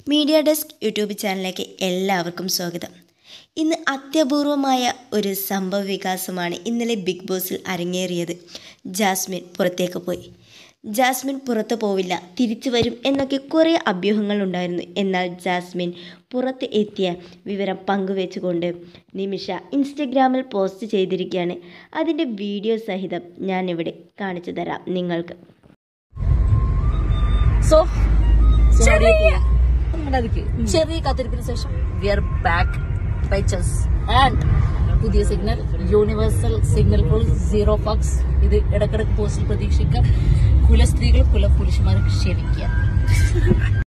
Media desk YouTube ചാനലിലേക്ക് എല്ലാവർക്കും സ്വാഗതം. ഇന്ന് അത്യപൂർവമായ ഒരു സംഭവ വികാസമാണ് ഇന്നലെ ബിഗ് ബോസിൽ അരങ്ങേറിയത്. ജാസ്മിൻ പുറത്തേക്ക് പോയി. ജാസ്മിൻ പുറത്തു പോവില്ല, തിരിച്ചു വരും എന്നൊക്കെ കുറേ അഭ്യൂഹങ്ങളുണ്ടായിരുന്നു. എന്നാൽ ജാസ്മിൻ പുറത്ത് എത്തിയ വിവരം പങ്കുവെച്ചുകൊണ്ട് നിമിഷ ഇൻസ്റ്റഗ്രാമിൽ പോസ്റ്റ് ചെയ്തിരിക്കുകയാണ്. അതിൻ്റെ വീഡിയോ സഹിതം ഞാനിവിടെ കാണിച്ചു തരാം നിങ്ങൾക്ക്. ചെറിയ കാത്തിരിപ്പിന് ശേഷം we are back by chess and പുതിയ signal universal signal for zero ഫക്സ്. ഇത് ഇടക്കിടക്ക് പോസ്റ്റിൽ പ്രതീക്ഷിക്കാം. കുലസ്ത്രീകൾ കുലപുരുഷന്മാർക്ക് ക്ഷമിക്കുക.